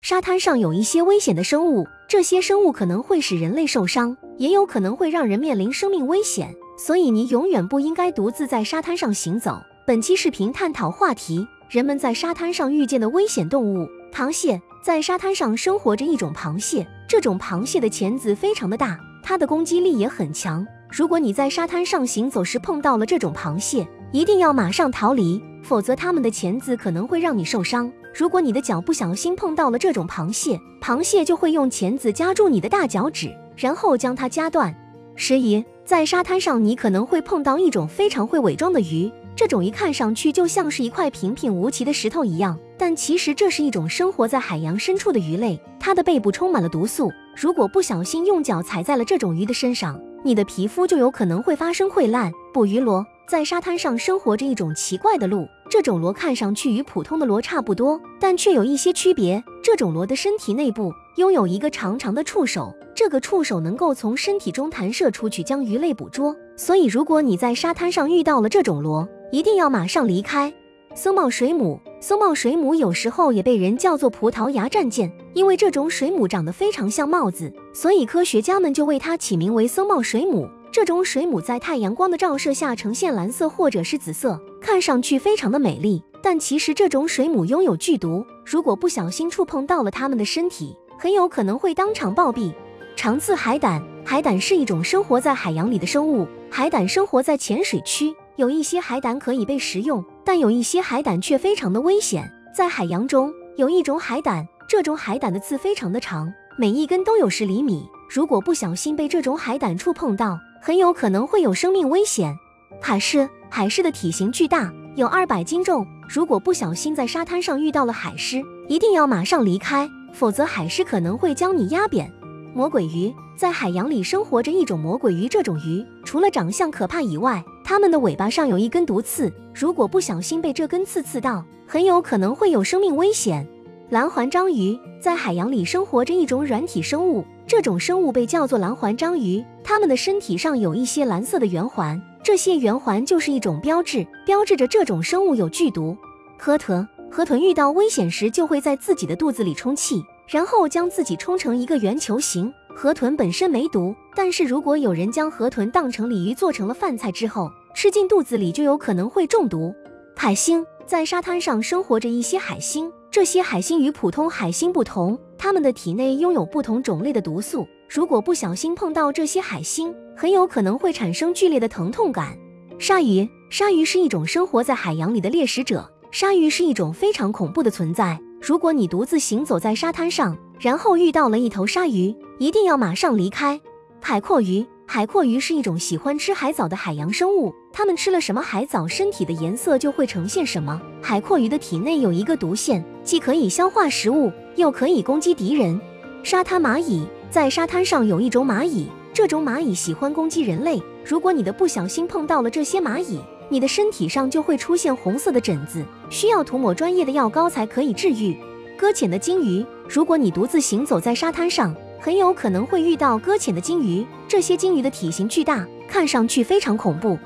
沙滩上有一些危险的生物，这些生物可能会使人类受伤，也有可能会让人面临生命危险，所以你永远不应该独自在沙滩上行走。本期视频探讨话题：人们在沙滩上遇见的危险动物。螃蟹。在沙滩上生活着一种螃蟹，这种螃蟹的钳子非常的大，它的攻击力也很强。如果你在沙滩上行走时碰到了这种螃蟹，一定要马上逃离，否则它们的钳子可能会让你受伤。如果你的脚不小心碰到了这种螃蟹，螃蟹就会用钳子夹住你的大脚趾，然后将它夹断。时移。在沙滩上你可能会碰到一种非常会伪装的鱼，这种鱼看上去就像是一块平平无奇的石头一样，但其实这是一种生活在海洋深处的鱼类，它的背部充满了毒素，如果不小心用脚踩在了这种鱼的身上，你的皮肤就有可能会发生溃烂。捕鱼螺。在沙滩上生活着一种奇怪的鲈，这种螺看上去与普通的螺差不多，但却有一些区别。这种螺的身体内部拥有一个长长的触手，这个触手能够从身体中弹射出去将鱼类捕捉，所以如果你在沙滩上遇到了这种螺，一定要马上离开。僧帽水母。僧帽水母有时候也被人叫做葡萄牙战舰，因为这种水母长得非常像帽子，所以科学家们就为它起名为僧帽水母。这种水母在太阳光的照射下呈现蓝色或者是紫色，看上去非常的美丽，但其实这种水母拥有剧毒，如果不小心触碰到了它们的身体，很有可能会当场暴毙。长刺海胆。海胆是一种生活在海洋里的生物，海胆生活在浅水区，有一些海胆可以被食用，但有一些海胆却非常的危险。在海洋中有一种海胆，这种海胆的刺非常的长，每一根都有10厘米，如果不小心被这种海胆触碰到，很有可能会有生命危险。海狮。海狮的体型巨大，有200斤重，如果不小心在沙滩上遇到了海狮，一定要马上离开，否则海狮可能会将你压扁。魔鬼鱼。在海洋里生活着一种魔鬼鱼，这种鱼除了长相可怕以外，它们的尾巴上有一根毒刺，如果不小心被这根刺刺到，很有可能会有生命危险。蓝环章鱼。在海洋里生活着一种软体生物，这种生物被叫做蓝环章鱼，它们的身体上有一些蓝色的圆环，这些圆环就是一种标志，标志着这种生物有剧毒。河豚。河豚遇到危险时就会在自己的肚子里充气，然后将自己冲成一个圆球形。河豚本身没毒，但是如果有人将河豚当成鲤鱼做成了饭菜之后，吃进肚子里就有可能会中毒。海星。在沙滩上生活着一些海星，这些海星与普通海星不同，它们的体内拥有不同种类的毒素，如果不小心碰到这些海星，很有可能会产生剧烈的疼痛感。鲨鱼。鲨鱼是一种生活在海洋里的猎食者，鲨鱼是一种非常恐怖的存在，如果你独自行走在沙滩上，然后遇到了一头鲨鱼，一定要马上离开。海蛞蝓。海蛞蝓是一种喜欢吃海藻的海洋生物，它们吃了什么海藻，身体的颜色就会呈现什么。海蛞蝓的体内有一个毒腺，既可以消化食物，又可以攻击敌人。沙滩蚂蚁。在沙滩上有一种蚂蚁，这种蚂蚁喜欢攻击人类，如果你的不小心碰到了这些蚂蚁，你的身体上就会出现红色的疹子，需要涂抹专业的药膏才可以治愈。搁浅的鲸鱼。如果你独自行走在沙滩上，很有可能会遇到搁浅的鲸鱼，这些鲸鱼的体型巨大，看上去非常恐怖。